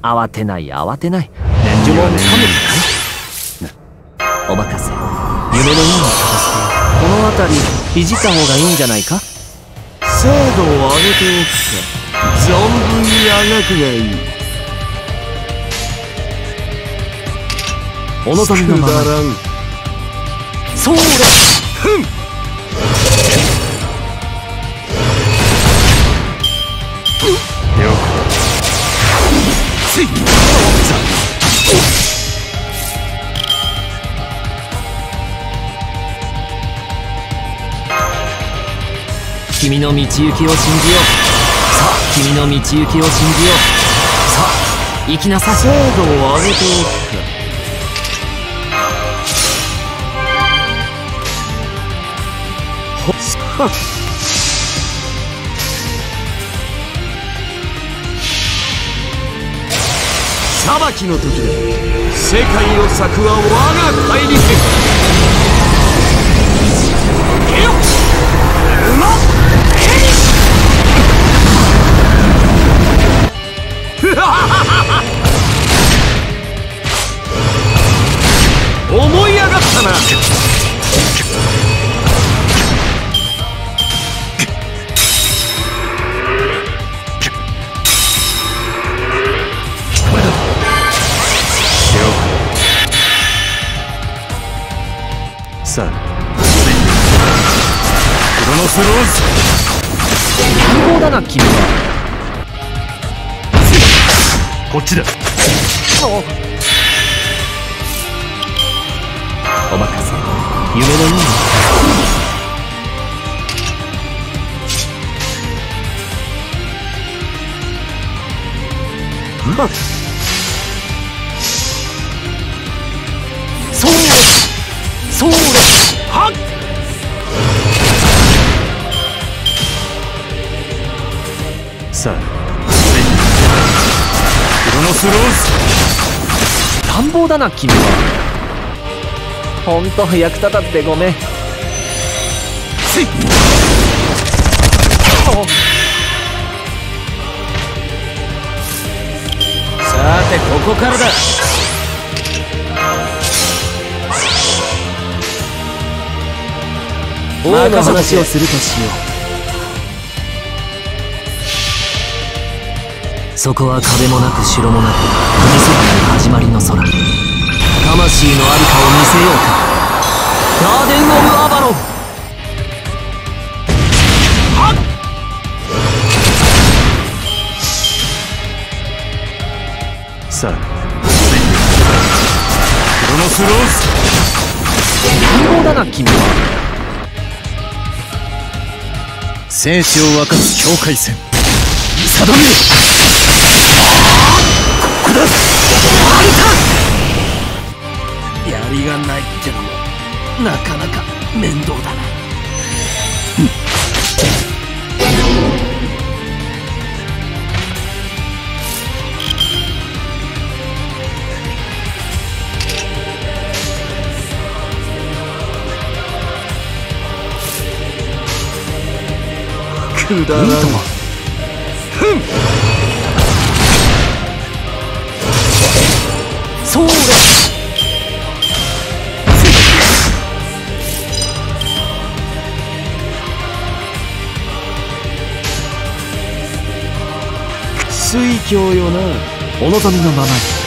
慌てない慌てない。呪文かむかい。お任せ。夢のように片付けよう。この辺りいじった方がいいんじゃないか。 精度を上げておくか。存分にあがくがいい。 お望みのまま。そうだ。ふん。君の道行きを信じよう。さあ君の道行きを信じよう。さあ行きなさい。 精度を上げておくか。裁きの時で世界を裂くは我が大陸。ゲヨウマ思い上がったな。さあクロノスローズ。 乱暴だな君は。 こっちだ。 お任せ。夢のように。そうそうはっ。 さあクロノスローズ。 乱暴だな君は。ほんと役立たずでごめん。 さてここからだ。 王の話をするとしよう。そこは壁もなく城もなく国空の始まりの空。魂のありかを見せようか。ガーデン・オブ・アバロン。はっ。 さあクロノスローズ。 乱暴だな君は。 生死を分かつ境界線。定めよ。ここだ。あんたやりがないってのもなかなか面倒だな。くだらん。ふん。 そうだ。 水郷よな。 お望みのままに。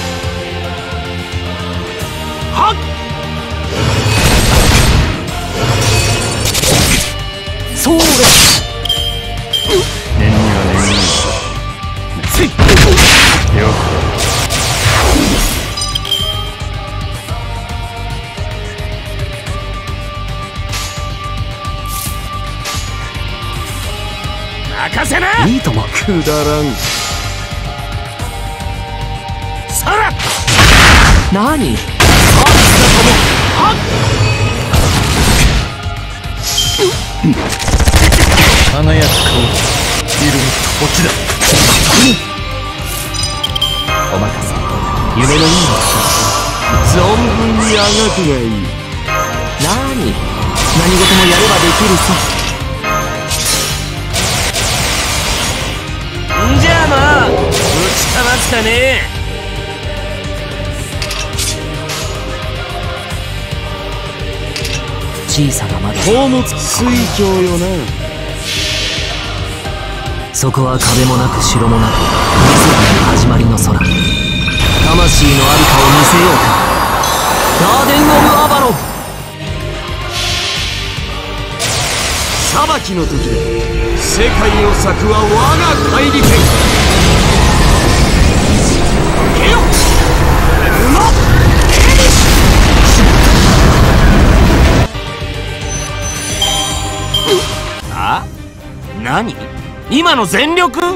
はっ。 そうだ。 念には念に。ついよく。任せな。 いいとも。 くだらん。さら。 何。 はっ。華やか顔。ビルのこっちだ。 お任せ。夢のような存分にあがくがいい。 何事もやればできるさ。 んじゃあまあぶちかますかね。 しいさがまだ。 宝物水郷よな。 そこは壁もなく城もなく水がない始まりの空。魂のありかを見せようか。ガーデン・オブ・アバロン。 裁きの時で世界を裂くは我が怪力。受けよ馬エリシ。 あ？何？今の全力？